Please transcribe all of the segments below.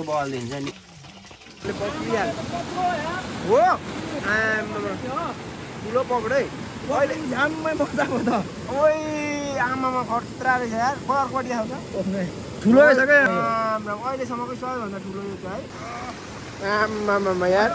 यस्तो बल दिन्छ नि हो ठुलो पक्रै अहिले जाममै बजाएको त ओइ आमामा खतरा रहेछ यार कति आउँछ ठुलो रहेछ क्या अहिलेसम्मको सबैभन्दा ठुलो यो छ है आमामा यार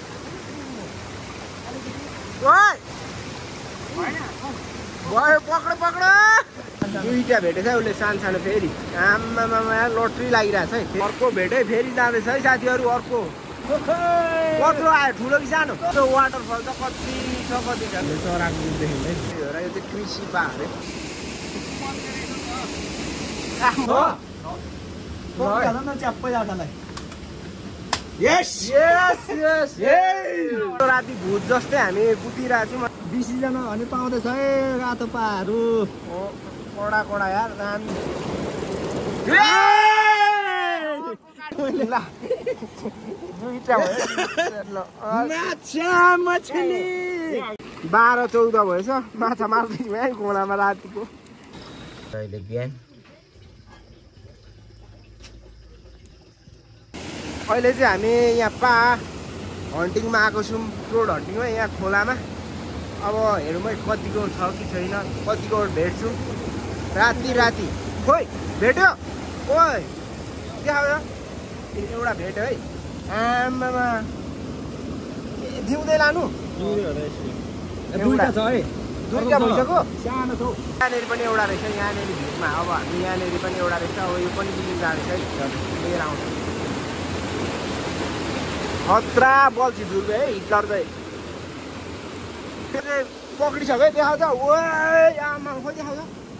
भयो पक्र दुईटा भेटेछ उसले सानो फेरि आमामा यार लोट्री लागिरहेछ है अर्को भेटै फेरि जाँदैछ है साथीहरू अर्को कत्रो आयो ठुलो कि सानो त्यो वाटरफल त कति छ चराको देखि है यो चाहिँ कृषि पाहाड राति भूत जस्तै हामी कुदिरहेको छौँ 20 जना भने पाउँदैछ है रातो पाहरू कडा यार दामी दुईटा भयो 12-14 भएछ माछा मार्दै है खोलामा रातिको अहिले बिहान अहिले चाहिँ हामी यहाँ हन्टिङमा आएको छौँ रोड हन्टिङमा यहाँ खोलामा अब हेरौँ है कतिको छ कि छैन कतिको भेट्छु राति खोइ भेट्यो ओइ देखाउ एउटा भेट्यो है आमामा जिउँदै लानु दुईटा छ है दुईटा भइसक्यो सानो छ यहाँनिर पनि एउटा रहेछ यहाँनिर भिडमा अब हामी यहाँनिर पनि एउटा रहेछ अब यो पनि बिलिङ जाँदैछ है लिएर आउँछ खतरा बल्छी धुर्बे है हिटलर चाहिँ त्यसले पक्रिसक्यो है देखाउँछ ओइ आमा खोइ देखाउँछ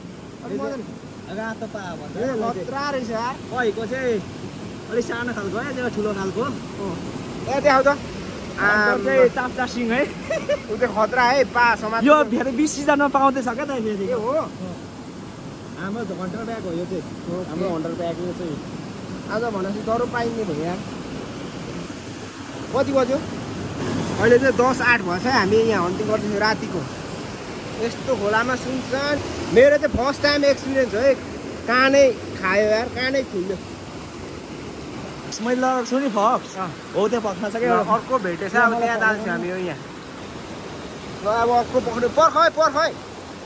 रातो पा भन्छ खतरा रहेछ यार भएको चाहिँ अलिक सानो खालको है त्यो ठुलो खालको ए देखाउँछ चाप्चा सिङ है उ चाहिँ खतरा है पा समाज यो फेरि 20 जना पाउँदैछ क्या त फेरि हो हाम्रो हन्टर ब्याग हो यो चाहिँ हाम्रो हन्टर ब्याग यो चाहिँ आज भनेपछि डरो पाइने भयो यार कति बज्यो अहिले चाहिँ 10:08 भएछ हामी यहाँ हन्टिङ गर्दैछौँ रातिको यस्तो खोलामा सुनसान मेरो चाहिँ फर्स्ट टाइम एक्सपिरियन्स हो है कानै खायो यार कानै खुल्यो मैले लगाएको छु नि फक्स हो त्यो फक्समा छ क्या अर्को भेटेछ अब त्यहाँ जान्छौँ हामी यो यहाँ ल अब अर्को पक्रियो पर्ख है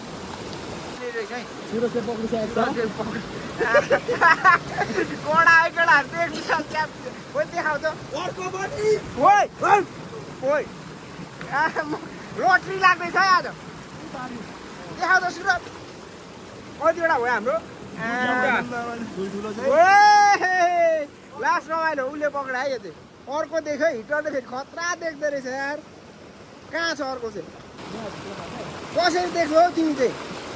रोटरी लाग्दैछ आज देखाउँछ सुरत कतिवटा भयो हाम्रो लास्ट रमाइलो उसले पक्रा है यो चाहिँ अर्को देख्यो हिटरले फेरि खतरा देख्दो रहेछ यार कहाँ छ अर्को चाहिँ कसरी देख्छौ हौ तिमी चाहिँ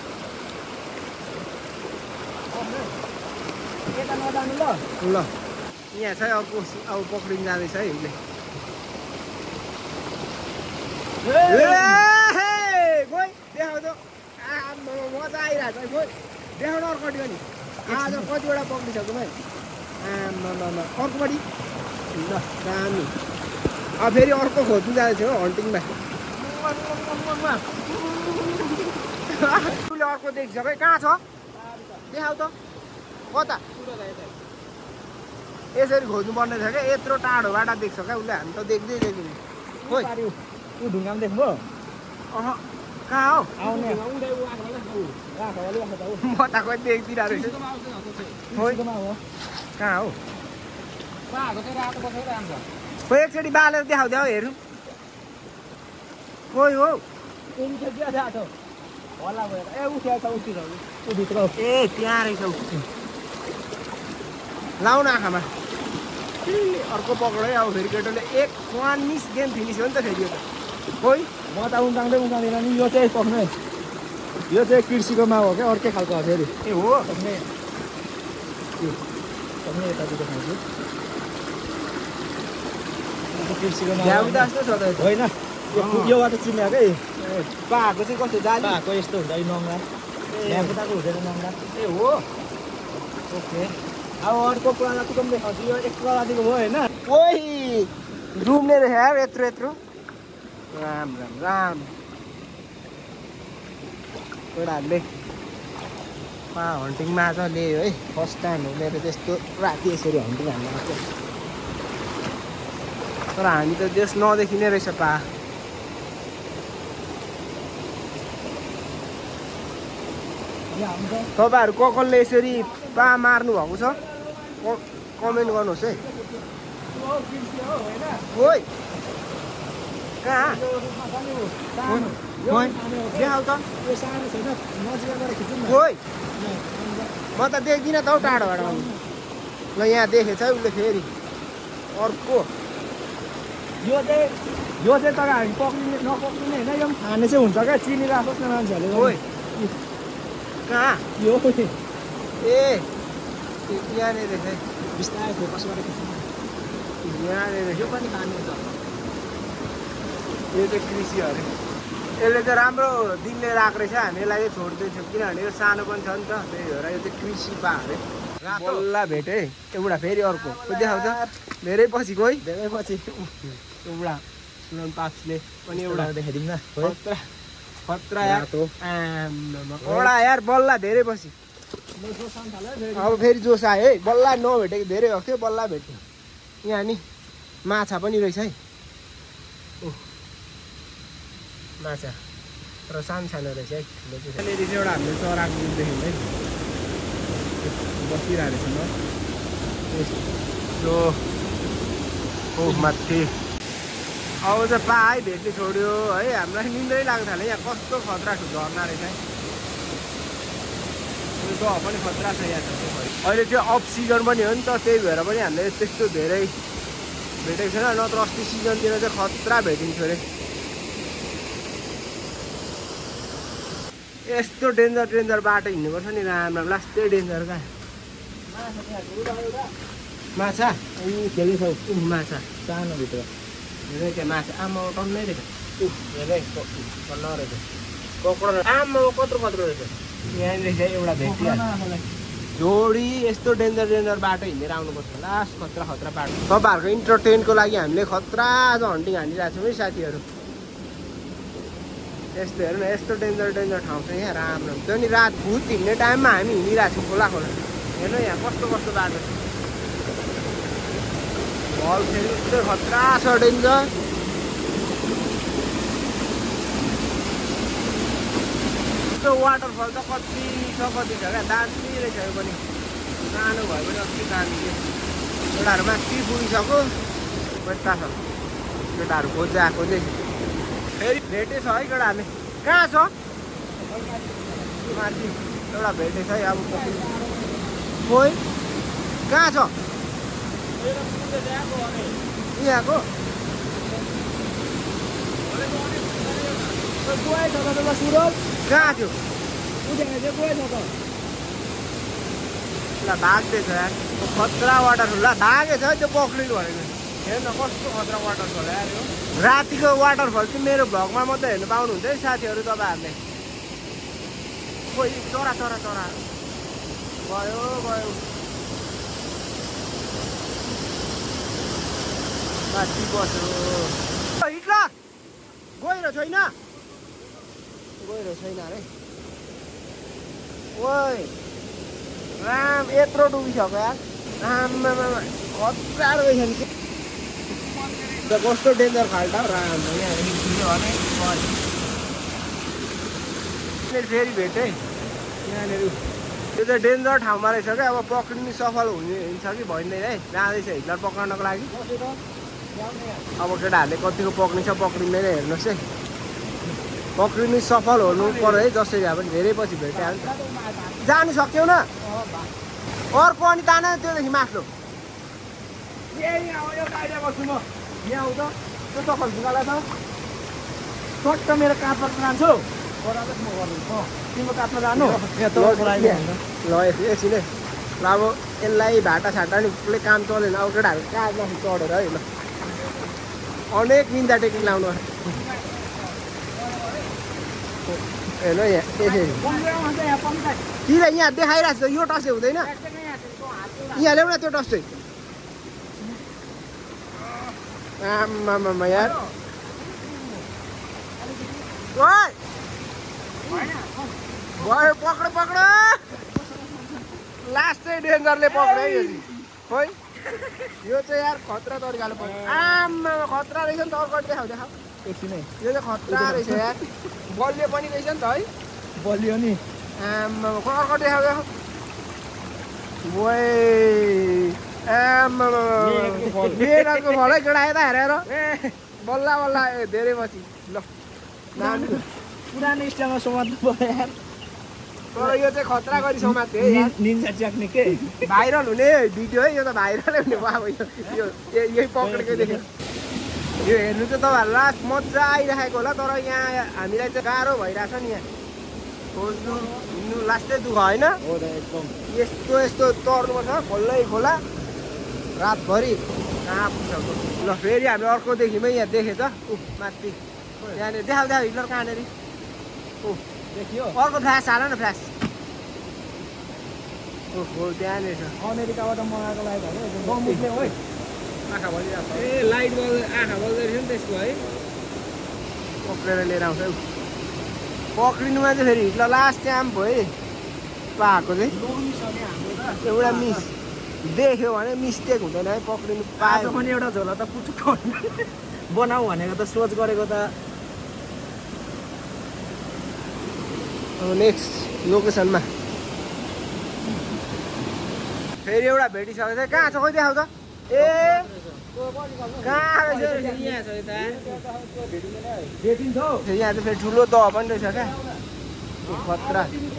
यता नजानु ल यहाँ छ अर्को अब पक्रिन जाँदैछ है उसले खोइ देखाउँछ मजा आइरहेको छ खोइ देखाउनु अर्कोपट्टि पनि आज कतिवटा पक्रिसक्यो भाइ अर्कोपट्टि ल दामी अब फेरि अर्को खोज्नु जाँदैछ हो हन्टिङमा उसले अर्को देखिसक्यो कहाँ छ देखाउ त कता यसरी खोज्नु पर्ने छ क्या यत्रो टाढोबाट देख्छ क्या उसले हामी त देख्दै देख्दैन खोइ ऊ ढुङ्गामा देख्नु अह कहाँ हो आउने म त खोइ देखिदिरहेको रहेछु कहाँ हो खोइ एकचोटि बालेर देखाउँदै हौ हेरौँ खोइ हो ए त्यहाँ रहेछ लाउ न आँखामा अर्को पक्रो है अब फेरि केटोले एक 1 मिस गेम फिनिस हो नि त फेरि यो त खोइ म त उम्काउँदैन नि यो चाहिँ पक्नु है यो चाहिँ कृषिको माउ हो क्या अर्कै खालको हो फेरि ए हो यतातिर खान्छु कृषिको माउ होइन यो बाटो चिन्याएकै पाहाडको चाहिँ कस्तो जाली पाहाडको यस्तो हुन्छ नङ्गा यहाँ बुटाको हुँदैन नङ्गा ए हो ओके अब अर्को प्रजातिको पनि देखाउँछु यो एक प्रजातिको भयो होइन ओइ डुब्ने रहेछ यार यत्रो राम केटाहरूले हन्टिङमा आज ल्यायो है फर्स्ट टाइम हो मेरो त्यस्तो राति यसरी हन्टिङ हाल्नु आएको तर हामी त देश नदेखिने रहेछ पा। तपाईँहरू कसले यसरी पा मार्नु भएको छ कमेन्ट गर्नुहोस् है। ओइ कहाँ देखाउ त। ओइ म त देख्दिनँ त हौ टाढोबाट। ल यहाँ देखेछ है उसले फेरि अर्को। यो चाहिँ तर हामी पक्रिने नपक्रिने होइन, यो खाने चाहिँ हुन्छ क्या, चिनिराखोस् न मान्छेहरूले। ओइ कहाँ यो ए यहाँनिर रहेछ है। बिस्तारै फोकस गरेर यहाँनिर यो पनि खाने हुन्छ। यो चाहिँ कृषि अरे। यसले चाहिँ राम्रो दिनले राखेको रहेछ, हामी यसलाई चाहिँ छोड्दैछौँ किनभने यो सानो पनि छ नि त, त्यही भएर यो चाहिँ कृषि पा अरे। बल्ल भेटेँ एउटा फेरि अर्को देखाउ त। धेरै पछि गई धेरै पछि एउटा सुनन पाप्सले पनि एउटा देखाइदिउँ न। खतरा खतरा यार कडा यार बल्ल धेरै पछि। अब फेरि जोस आयो है, बल्ल नभेटेको धेरै भएको थियो, बल्ल भेट्यो। यहाँ नि माछा पनि रहेछ है। माछा तर सानो सानो रहेछ है, ठुलो चाहिँ यहाँनिर चाहिँ एउटा हामीले चराको रुख देख्यौँ है, बसिरहेको रहेछ न यस्तो माथि। अब चाहिँ पा है भेट्ने छोड्यो है, हामीलाई निन्द्रै लाग्न थाल्यो। यहाँ कस्तो खतरा झर्ना रहेछ है, दह पनि खतरा छ यहाँ। अहिले चाहिँ अफ सिजन पनि हो नि त, त्यही भएर पनि हामीले त्यस्तो धेरै भेटेको छैन, नत्र अस्ति सिजनतिर चाहिँ खतरा भेटिन्थ्यो अरे। यस्तो डेन्जर बाटो हिँड्नुपर्छ नि राम्रो, लास्टै डेन्जर कहाँ माछा खेल्ने छौ माछा सानो भित्र हेरे त्यहाँ माछा आमा टन्नै रहेछ। हेरे टन्न रहेछ ककडा आमा कत्रो रहेछ। यहाँनिर चाहिँ एउटा भेटिहाल्छ जोडी। यस्तो डेन्जर बाटो हिँडेर आउनुपर्छ, लास्ट खतरा बाटो। तपाईँहरूको इन्टरटेनको लागि हामीले खतरा हन्टिङ हानिरहेको छौँ है साथीहरू। यस्तो हेर्नु न, यस्तो डेन्जर ठाउँ छ यहाँ, राम्रो हुन्छ नि। रात भुत हिँड्ने टाइममा हामी हिँडिरहेको छौँ खोला हेर्नु यहाँ कस्तो बाटो छ। भल फेरि यस्तो खतरा छ डेन्जर। यस्तो वाटरफल त कति छ क्या, दामी रहेछ यो पनि। सानो भए पनि अस्ति दामी थियो। केटाहरू माथि पुगिसक्यो, कता छ केटाहरू खोज्दै चाहिँ फेरि भेटेछ है केटाहरूले। कहाँ छ माथि एउटा भेटेछ है। अब खोइ कहाँ छ यहाँको कहाँ थियो ल भाग्दैछ यार, खतरा वाटरफल। ल भागेछ है त्यो पक्रिनु भनेको। हेर्न कस्तो खतरा वाटरफल यार यो। रातिको वाटरफल चाहिँ मेरो भ्लगमा मात्रै हेर्नु पाउनुहुन्छ है साथीहरू तपाईँहरूले। खोइ चरा गयो माथि बस्यो। हिटलर गएर छैन अरे। ओइ राम यत्रो डुबिसक्यो यार, आमामा खतरा रहेछ नि। कस्तो डेन्जर खाल्टा राम फेरि भेटेँ यहाँनिर। त्यो चाहिँ डेन्जर ठाउँमा रहेछ क्या। अब पक्रिनु सफल हुन्छ कि भन्दैन है, जाँदैछ हिटलर पक्राउनको लागि। अब केटाहरूले कतिको पक्रिँदैन हेर्नुहोस् है। पक्रिनु सफल हुनु पर्यो है, जसरी भए पनि। धेरै पछि भेटिहाल्छ। जानु सक्यौ न अर्को अनि तान त्योदेखि माथि यहाँ आउँछ त्यो सफल ढुङ्गालाई त सट्ट मेरो काठमा जान्छु। तिम्रो काठमा जानु ल एकछिन है। ल अब यसलाई भाटा साटा नि उसले काम चलेन। अब केटाहरू काठमा चढेर है। ल अनेक निन्दा टेक्निक लाउनु हेर्नु यहाँ यसरी किन यहाँ देखाइरहेको छ। यो टसै हुँदैन यहाँ ल्याउन त्यो टस चाहिँ। आमामा यार भयो पक्र लास्टै डेन्जरले पक्यो है। खोइ यो चाहिँ यार खतरा तरिकाले पक्यो। आमामा खतरा रहेछ नि त अर्को देखाउ एकछिनै यो चाहिँ खतरा रहेछ यार बलियो पनि रहेछ नि त है बलियो नि आम्मा अर्को देखाउ मेहनतको फल है केटा यता हेरेर बल्ल बल्ल धेरै पछि ल पुरानो स्टाइलमा समात्नु पर्यो यार तर यो चाहिँ खतरा गरी समात्यो है यार निन्जा च्याक्ने के भाइरल हुने भिडियो है यो त भाइरलै हुने भयो अब यो यही पक्रेकै देख्यो यो हेर्नु चाहिँ तपाईँहरू लास्ट मजा आइरहेको होला तर यहाँ हामीलाई चाहिँ गाह्रो भइरहेछ नि यहाँ खोज्नु हिँड्नु लास्टै दुःख होइन एकदम यस्तो यस्तो तर्नुपर्छ खोल्लै खोला रातभरि कहाँ पुग्छ ल फेरि हामी अर्कोदेखिमै यहाँ देखेछ माथि त्यहाँनिर देखाउ हिटलर कहाँनिर देखियो अर्को फ्ल्यास हाल न फ्ल्यास ओहो त्यहाँनिर छ अमेरिकाबाट मगाएको लागि गमुट्ने है आँखा बलिरहेको ए लाइट आँखा बल्दो रहेछ नि त्यसको है पक्रेर लिएर आउँछ पक्रिनुमा चाहिँ फेरि हिटलर लास्ट टाइम भयो पाएको चाहिँ एउटा मिस देख्यो भने मिस्टेक हुँदैन है पक्रिनु पायो पनि एउटा झोला त पुटुक बनाऊ भनेको त सोच गरेको त नेक्स्ट लोकेसनमा फेरि एउटा भेटिसकेको छ कहाँ छ खोइ देखाउ त ए कहाँ रहेछ यहाँ छ यता यहाँ चाहिँ फेरि ठुलो दह पनि रहेछ क्या खतरा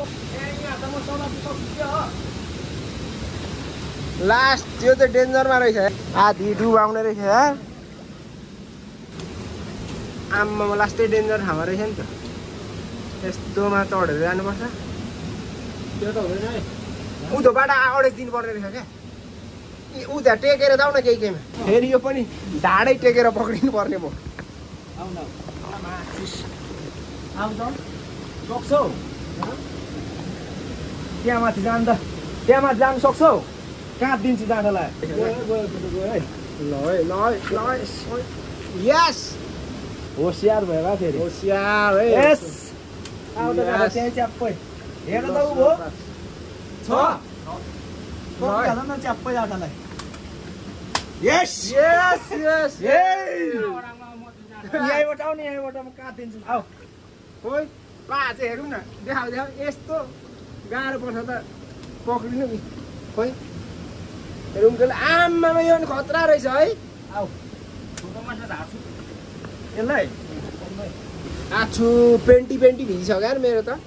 लास्ट त्यो चाहिँ डेन्जरमा रहेछ आधी डुबाउने रहेछ यार आम्मामा लास्टै डेन्जर ठाउँमा रहेछ नि त यस्तोमा चढेर जानुपर्छ त्यो त हुँदैन है उँधो बाटो अडेस दिनुपर्ने रहेछ क्या उता टेकेर जाऊ न केही केहीमा फेरि यो पनि ढाडै टेकेर पक्रिनु पर्ने भयो सक्छौ त्यहाँ माथि जानु त त्यहाँ माथि जानु सक्छौ कहाँ दिन्छु जाँदालाई यस होसियार भयो फेरि होसियार है यस त्यहीँ च्याप्पै हेर्नु त ऊ हो छ च्याप्पै जाँदालाई यस यस यस यहीँबाट आउने यहीँबाट म कहाँ दिन्छु आऊ खोइ पा चाहिँ हेरौँ न देखाउ यस्तो गाह्रो पर्छ त पक्रिनु नि खोइ हेरौँ के आम्मामा यो पनि खतरा रहेछ है आऊ यसलाई आछु पेन्टी भिजिसक्यो यार मेरो त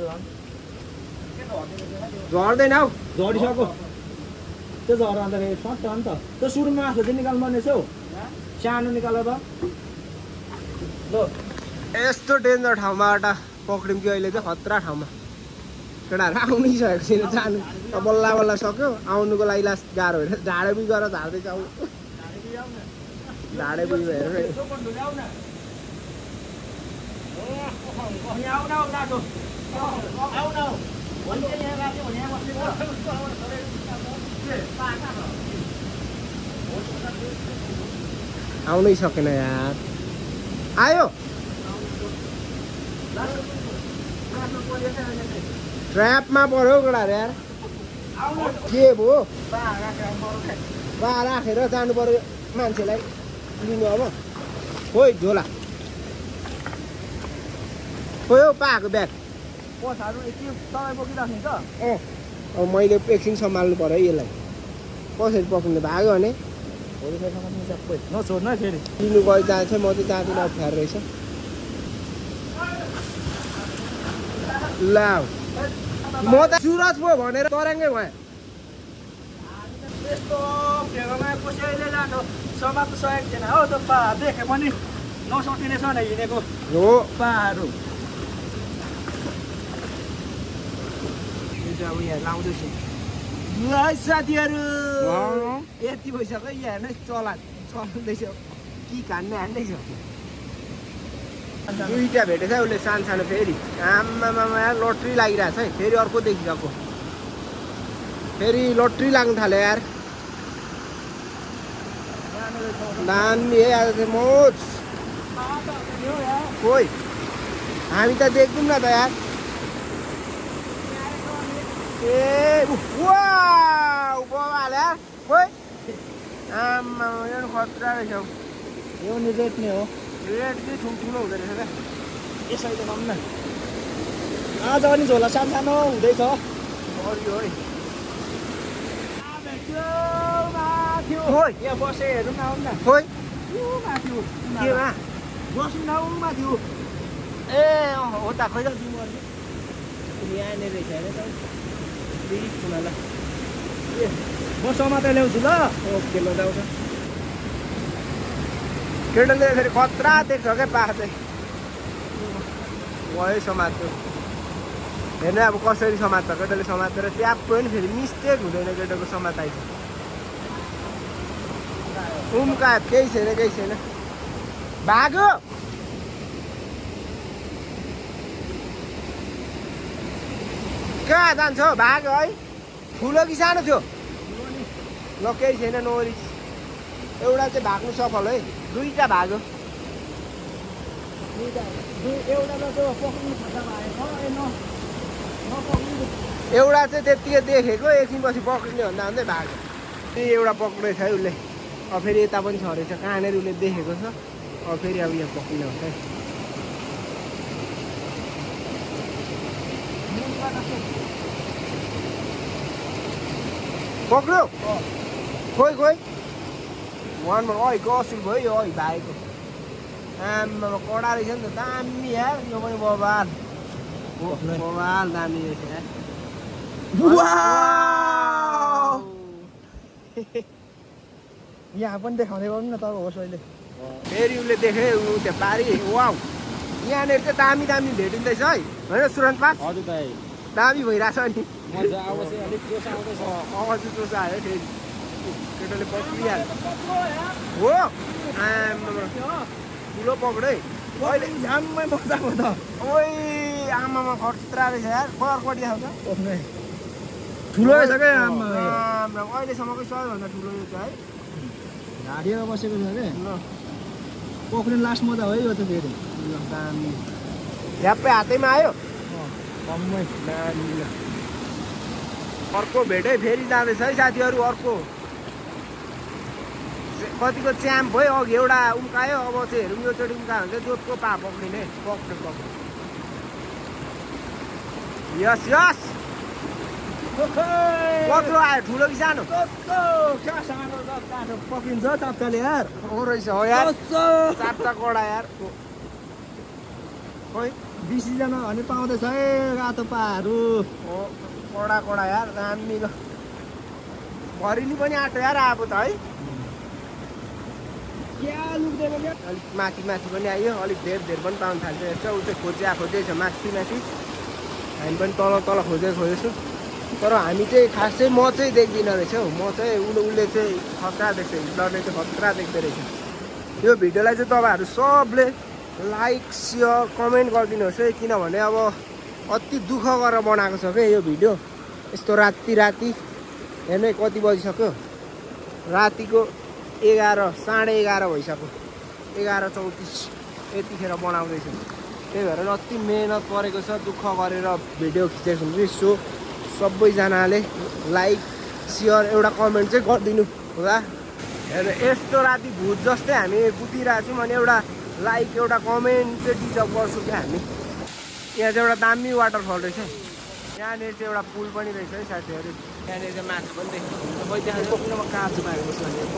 झर्दैन हौ झरिसक्यो त्यो झर्दा अन्त फेरि सट्ट हो नि त त्यो सुरुमा आफू चाहिँ निकाल्नु पर्ने छौ सानो निकालेर ल यस्तो डेन्जर ठाउँबाट पक्रिम कि अहिले चाहिँ खतरा ठाउँमा केटाहरू आउनै सकेको छैन जानु बल्ल बल्ल सक्यो आउनुको लागि लास्ट गाह्रो होइन ढाडे बुइ गरेर झार्दैछ आउ ढाडे बुइ भएर आउनै सकेन यार आयो ट्र्यापमा पर्यो केटाहरू यार के भयो बा राखेर जानु पर्यो मान्छेलाई लिनु अब खोइ झोला खोइ हौ पाएको ब्याग पछाडि तपाईँ बोकिराख्ने त अब मैले एकछिन सम्हाल्नु पर्यो है यसलाई कसरी पक्रिनु भाग्यो भने नछोड्नु है फेरि लिनु गइ जान्छ म चाहिँ जाँदिनँ अप्ठ्यारो रहेछ ल म त सुरज पो भनेर तराङ्गै भएँ यस्तो भेगोमा कसैले लानु समात्नु सकेको थिएन हौ त पा देखे पनि नसकिने छ नि हिँडेको हो पाहरू अब यहाँ लाउँदैछु साथीहरू यति भइसक्यो यहाँ हेर्नु चल्दैछ कि हान्ने हान्दैछ दुईवटा भेटेछ उसले सानो सानो फेरि आम्मामा लट्री लागिरहेछ है फेरि अर्को देखिसक्यो फेरि लट्री लाग्नु थाल्यो यार दामी है आज चाहिँ मोज खोइ हामी त देख्दैनौँ न त यार ए वाउ बाबाले खोइ आम्मा यो खतरा रहेछ यो नि रेट नै हो रेट चाहिँ ठुल्ठुलो हुँदो रहेछ क्या यसैले भनौँ न आज पनि झोला सानो हुँदैछ अरू है यहाँ बसे हेरौँ न आउनु न खोइ माथि केमा बस्नु न माथि ए हो त खोइ त तिमीहरू यहाँनिर रहेछ अरे त ल बसमा त ल्याउँछु ल ओके ल जाउँछ केटाले फेरि खतरा देख्छ क्या पाहा चाहिँ भयो समात्यो हेर्नु अब कसरी समात्छ केटाले समातेर ट्याप पनि फेरि मिस्टेक हुँदैन केटाको समाताइ उम्का केही छैन भागो कहाँ जान्छ भागो है ठुलो कि सानो थियो ल केही छैन नोरी एउटा चाहिँ भाग्नु सफल है दुईटा भागो एउटा चाहिँ त्यत्तिकै देखेको एकछिनपछि पक्रिने भन्दा भन्दै भाग्यो त्यही एउटा पक्रेछ है उसले अब फेरि यता पनि छ रहेछ कहाँनिर उसले देखेको छ अब फेरि अब यहाँ पक्रिने हुन्छ है पक्रियो खोइ वानमा असिल भयो यो भाइको आमा कडा रहेछ नि त दामी यार यो पनि बबाल दामी रहेछ यार यहाँ पनि देखाउँदै गर्नु न तब होस् अहिले फेरि उसले देखे ऊ त्यो पारी वाउ यहाँनिर चाहिँ दामी भेटिँदैछ है होइन सुरन पास हजुर दाइ दामी भइरहेछ नि आवाज जोस आयो फेरि केटाले पक्रिहाल्यो हो आमा ठुलो पक्रै अहिले झ्याम्मै बसाएको त ओइ आमामा खतरा रहेछ यार कर्कटी खाउँछ ठुलो रहेछ क्या अहिलेसम्मकै सबैभन्दा ठुलो यो चाहिँ है ढाडिएर बसेको छ अरे ल पक्रिने लास्ट मजा हो यो त फेरि दामी झ्याप्पै हातैमा आयो कम्मै दामी अर्को भेटै फेरि जाँदैछ है साथीहरू अर्को कतिको च्याम्प भयो अघि एउटा उम्कायो अब चाहिँ हेरौँ यो चोटि उम्कायो भने चाहिँ जोतको पा पक्रिने पक्रियो यस कत्रो आयो ठुलो कि सानो पक्रिन्छ चाप्चाले यार हो रहेछ हो यार चारवटा कडा यार खोइ 20 जना भने पाउँदैछ है रातो पाहरू हो कडा यार दामी ल भरिनी पनि आँटो यार अब त है अलिक माथि पनि आयो अलिक धेर पनि पाउनु थाल्छ हेर्छ ऊ चाहिँ खोजै छ माथि हामी पनि तल खोजेछु तर हामी चाहिँ खासै म चाहिँ देख्दिनँ रहेछ हौ म चाहिँ उसले चाहिँ खतरा देख्छ हिटलरले चाहिँ खतरा देख्दो रहेछ यो भिडियोलाई चाहिँ तपाईँहरू सबले लाइक सेयर कमेन्ट गरिदिनुहोस् है किनभने अब अति दुःख गरेर बनाएको छ क्या यो भिडियो यस्तो राति हेर्नु कति बजिसक्यो रातिको 11:30 भइसक्यो 11:34 यतिखेर बनाउँदैछु त्यही भएर अति मेहनत परेको छ दुःख गरेर भिडियो खिचेको छु सो सबैजनाले लाइक सेयर एउटा कमेन्ट चाहिँ गरिदिनु होला हेर्नु यस्तो राति भूत जस्तै हामी बुझिरहेको छौँ अनि एउटा लाइक एउटा कमेन्ट चाहिँ डिजर्भ गर्छौँ क्या हामी यहाँ चाहिँ एउटा दामी वाटरफल रहेछ यहाँनिर चाहिँ एउटा पुल पनि रहेछ है साथीहरू यहाँनिर चाहिँ माथि पनि देख्छ खोइ त्यहाँ पक्रिनमा काँचो पाएको छ भने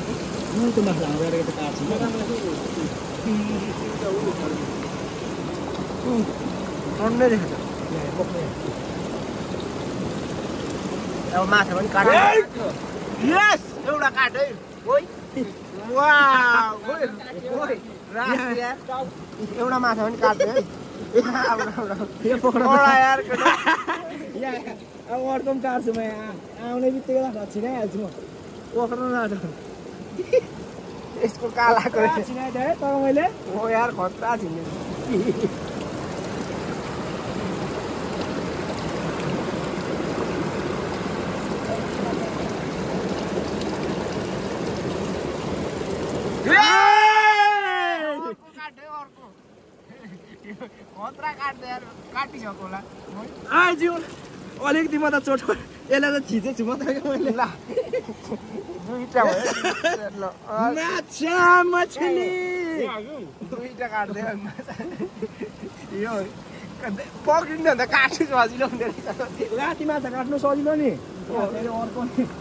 टन्नै रहेछ अब माछा पनि काट्यो यस एउटा काट्यो है खोइ एउटा माछा पनि काट्यो है यार अब अर्को पनि काट्छु म आउने बित्तिकै छिनाइहाल्छु म पक्र्नु न यसको कालाको छिनाइदिएँ है तर मैले हो यार खतरा छिने खतरा काट्दै यार काटिसक्यो होला आज्यू अलिकति म त चोट यसलाई त थिचेछु म त मैले ल दुईटा भयो ल माछा मछली दुईटा काट्दै यो पक्रिनु भन्दा काट्नु सजिलो हुँदो रहेछ राति माछा काट्नु सजिलो नि अर्को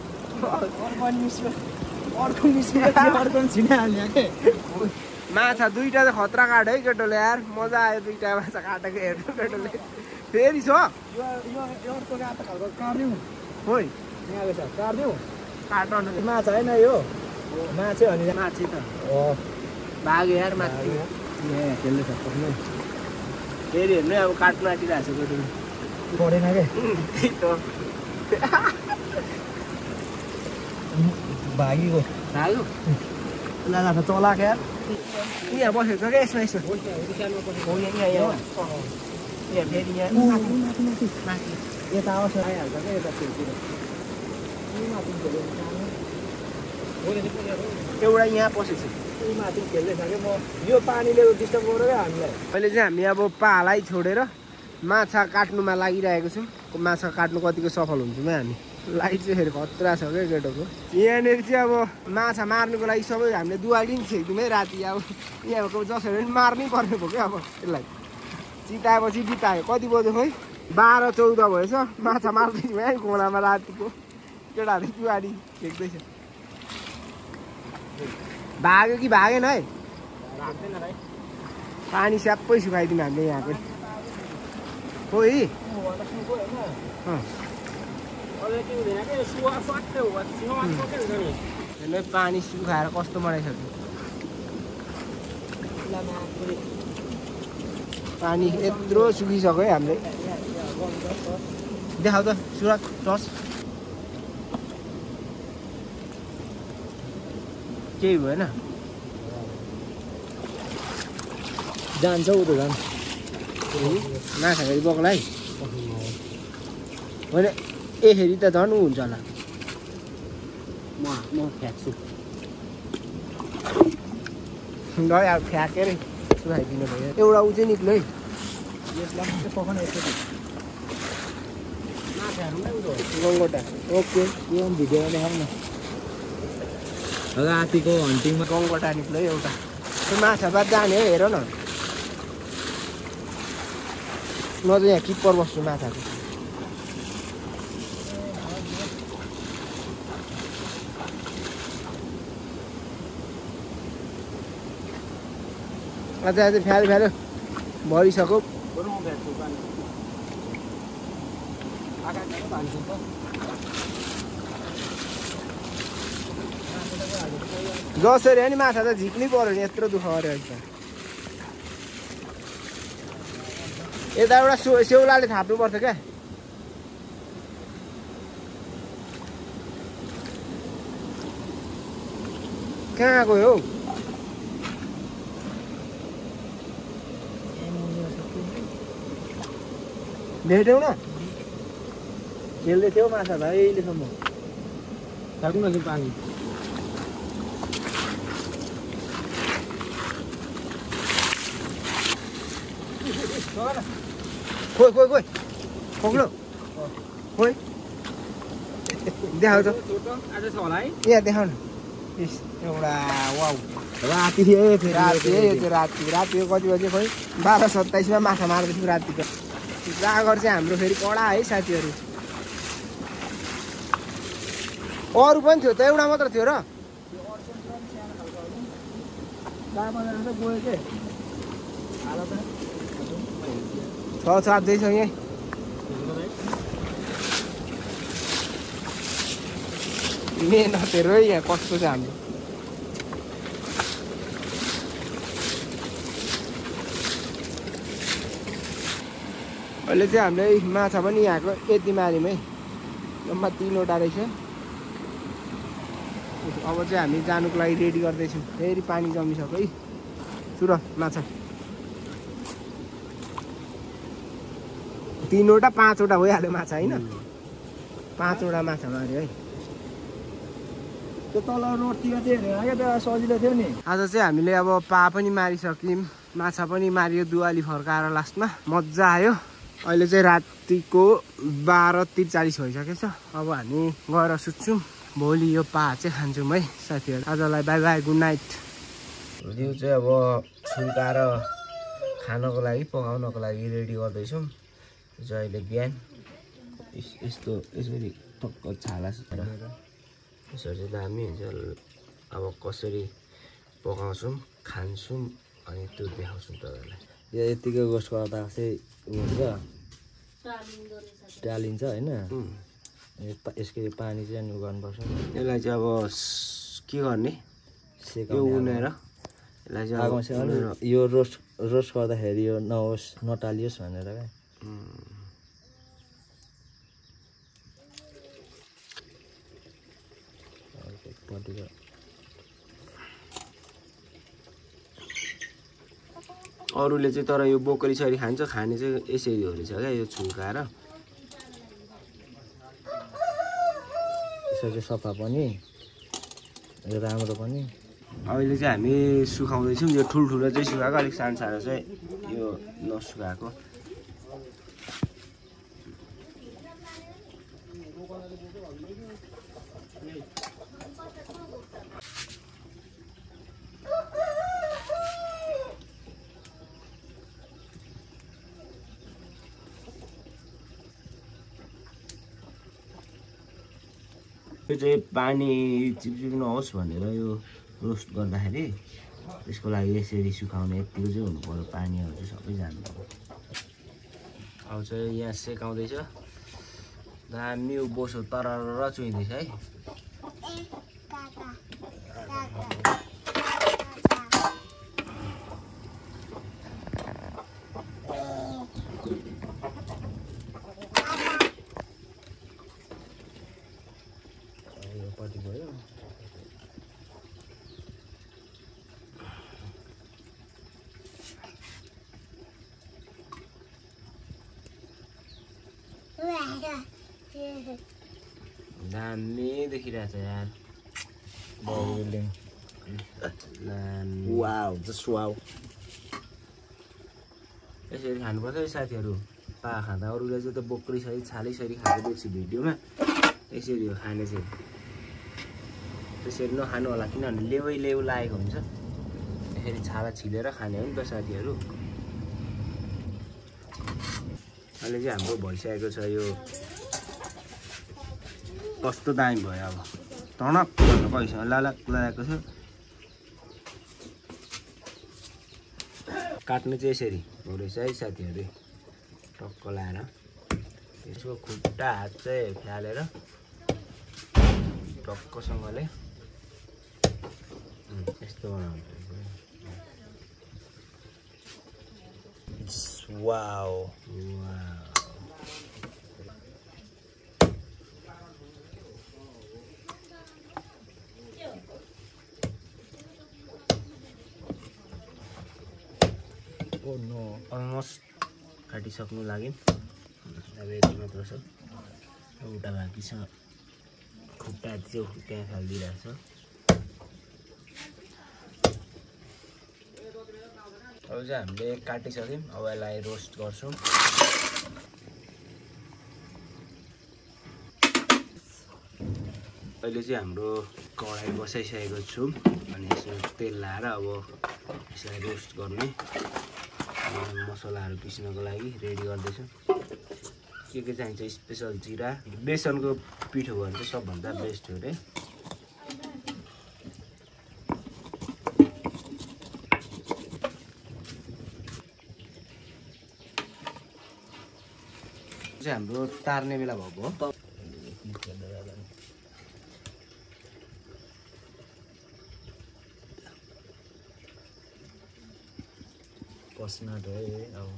छिनाइहाल्ने के माछा दुईटा त खतरा काट्यो है केटोले यार मजा आयो दुईटा माछा काटेको हेर्नु केटोले फेरि छ अर्को गाता खालको काट्यौँ खोइ यहाँ छ काट्यौँ काट्नु माछा होइन यो माछे हो नि माछी त हो भाग्यो यार माथि यहाँ खेल्दै छ फेरि हेर्नु अब काट्नु आँटिरहेको छ केटोले परेन के त्यही त भागीको भाग्यो ल चलाएको यार यहाँ बसेको छ क्या यसमा यसो हो यहाँ फेरि यहाँ माथि यता आउँछ आइहाल्छ क्या यता छेउतिर एउटा यहाँ पसेको छ माथि खेल्दैछ कि म यो पानीले डिस्टर्ब गरेर हामीलाई अहिले चाहिँ हामी अब पालाई छोडेर माछा काट्नुमा लागिरहेको छौँ माछा काट्नु कतिको सफल हुन्छौँ हामी लाइट चाहिँ फेरि खतरा छ क्या केटोको यहाँनिर चाहिँ अब माछा मार्नुको लागि सबै हामीले दुवाली पनि छेक्दिउँ है राति अब यहाँको जसरी पनि मार्नै पर्ने भयो क्या अब यसलाई चिताएपछि बितायो कति बज्यो खोइ 12-14 भएछ माछा मार्दैछौँ है खोलामा रातिको केटाहरू दुवाली छेक्दैछ भाग्यो कि भागेन है पानी स्याप्पै सुकाइदिउँ हामीले यहाँको खोइ पानी सुखाएर कस्तो बनाइसक्यो पानी यत्रो सुकिसक्यो है हामीले देखाउ त सुरज टस केही भएन जान्छ उ त झन् माछा फेरि बग्ला है होइन यसरी त झन् ऊ हुन्छ होला म फ्याँक्छु ल अब फ्याँकेर सुकाइदिनु भयो एउटा ऊ चाहिँ निक्लो है यसलाई चाहिँ पकाउन यसरी गङ्गोटा ओके यो पनि भिडियोमा देखाउँ न रातिको हन्टिङमा गङ्गोटा निक्लो है एउटा त्यो माछा बाद जाने है हेर न म चाहिँ यहाँ किप्पर बस्छु माछाको अझै अझै फ्याल्यो फ्याल्यो भरिसक्यो जसरी हो नि माछा त झिक्नै पर्यो नि यत्रो दुःख गऱ्यो अहिले त यता एउटा सेउलाले थाप्नुपर्छ क्या कहाँ गयो हौ भेट्यौ न खेल्दै थियो माछा त अहिलेसम्म थाक्नु न पानी खोइ खोइ खोइ पक्लो खोइ देखाउ त आज छ होला है यहाँ देखाउ न एउटा वाउ राति थियो राति है यो चाहिँ राति कति बजे खोइ 12:27 माछा मार्दैछौँ रातिको जागर चाहिँ हाम्रो फेरि कडा है साथीहरू अरू पनि थियो त एउटा मात्र थियो र छ अझै छ यहीँ मेहनतहरू है यहाँ कस्तो छ हाम्रो अहिले चाहिँ हामीले माछा पनि यहाँको यति मार्यौँ है लम्बा 3वटा रहेछ अब चाहिँ हामी जानुको लागि रेडी गर्दैछौँ फेरि पानी जमिसक्यो है सुर माछा 3वटा 5वटा भइहाल्यो माछा होइन 5वटा माछा मार्यो है त्यो तल रोडतिर चाहिँ सजिलो थियो नि आज चाहिँ हामीले अब पा पनि मारिसक्यौँ माछा पनि मारियो दुवाली फर्काएर लास्टमा मजा आयो अहिले चाहिँ रातिको 12:43 भइसकेछ। अब हामी गएर सुत्छौँ। भोलि यो पा चाहिँ खान्छौँ है साथीहरू। आजलाई बाई बाई, गुड नाइट। यो चाहिँ अब छुल्काएर खानको लागि पकाउनको लागि रेडी गर्दैछौँ। यो चाहिँ अहिले बिहान यस्तो यसरी टक्क छाला यसरी चाहिँ दामी हुन्छ। अब कसरी पकाउँछौँ खान्छौँ अनि त्यो देखाउँछौँ तपाईँहरूलाई। यो यतिकै गोस्ट गर्दा चाहिँ हुन्छ टालिन्छ होइन। यसको पानी चाहिँ उ गर्नुपर्छ। यसलाई चाहिँ अब के गर्ने यो उनेर यसलाई चाहिँ यो रोस्ट गर्दाखेरि यो नहोस् नटालियोस् भनेर क्या। अरूले चाहिँ तर यो बोकरी सरी खान्छ, खाने चाहिँ यसरी हो रहेछ क्या। यो छुल्काएर यसो चाहिँ सफा पनि राम्रो पनि। अहिले चाहिँ हामी सुकाउँदैछौँ। यो ठुल्ठुलो चाहिँ सुकाएको, अलिक सानो सानो चाहिँ यो नसुकाएको। यो चाहिँ पानी चिपचिप नहोस् भनेर यो रोस्ट गर्दाखेरि त्यसको लागि यसरी सुकाउने यतिको चाहिँ हुनु पर्यो। पानीहरू चाहिँ सबै जानुपर्यो। अब चाहिँ यहाँ सेकाउँदैछ दामी बोसो तरर चुइँदैछ है। दामी देखिरहेछ यार। Wow just wow. यसरी खानुपर्छ है साथीहरू। पा खाँदा अरूले चाहिँ त बोक्री सरी छालै सरी खाएको देख्छु भिडियोमा। यसरी हो खाने चाहिँ। त्यसरी नखानु होला किनभने लेउ लागेको हुन्छ। यसरी छाला छिलेर खाने हो नि त साथीहरू। अहिले चाहिँ हाम्रो भइसकेको छ यो। कस्तो दामी भयो अब टनक भन्नु पैसा लालाक लागेको छ। काट्नु चाहिँ यसरी हो रहेछ है साथीहरू। टक्क लाएर यसको खुट्टा हात चाहिँ फ्यालेर टक्कसँगले यस्तो बनाउनु। वाउ अलमोस्ट काटिसक्नु लाग्यो। अब यति मात्र छ। एउटा बाँकी छ। खुट्टा चाहिँ त्यहाँ फालिदिइरहेको छ। अब चाहिँ हामीले काटिसक्यौँ। अब यसलाई रोस्ट गर्छौँ। अहिले चाहिँ हाम्रो कराई बसाइसकेको छु अनि यसमा तेल लाएर अब यसलाई रोस्ट गर्ने मसलाहरू पिस्नको लागि रेडी गर्दैछु। के चाहिन्छ स्पेसल जिरा बेसनको पिठो भयो भने चाहिँ सबभन्दा बेस्ट हो रे। चाहिँ हाम्रो तार्ने बेला भएको हो। पस्ना है अब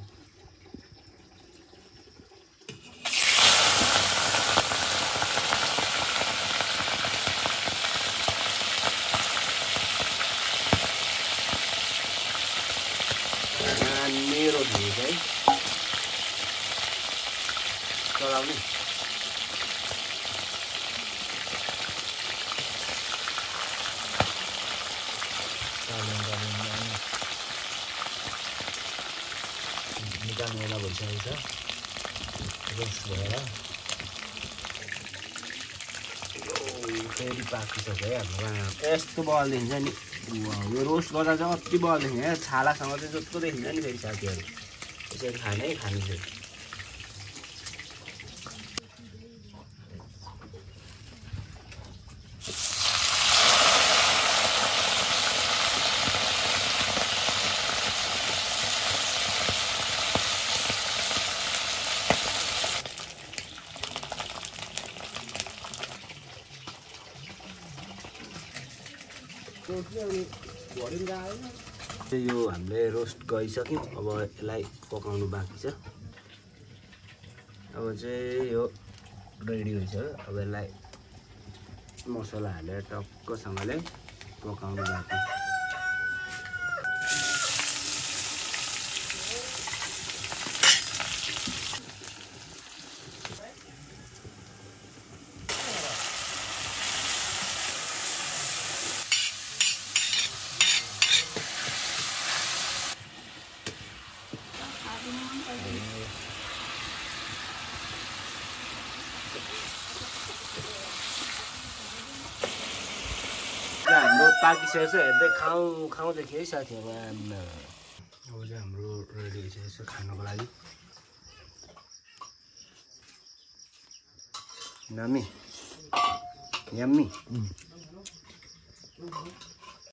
मेरो भिड है चलाउने। निकाल्नु बेला भइसकेको छ। रोस्ट भएर फेरि पाकिसक्यो है हाम्रो यस्तो बल देखिन्छ नि यो रोस्ट गर्दा चाहिँ अति बल देखिन्छ छालासँग चाहिँ जस्तो देखिन्छ नि फेरि साथीहरू यसरी खानै खानु चाहिँ यो हामीले रोस्ट गरिसक्यौँ अब यसलाई पकाउनु बाँकी छ अब चाहिँ यो रेडी भइसक्यो अब यसलाई मसला हालेर टक्कसँगले पकाउनु बाँकी हाम्रो पाकिसकेको छ हेर्दै खाउँदैथियो है साथीहरू आमा अब चाहिँ हाम्रो रेडी भइसकेको छ खानुको लागि नामी यम्मी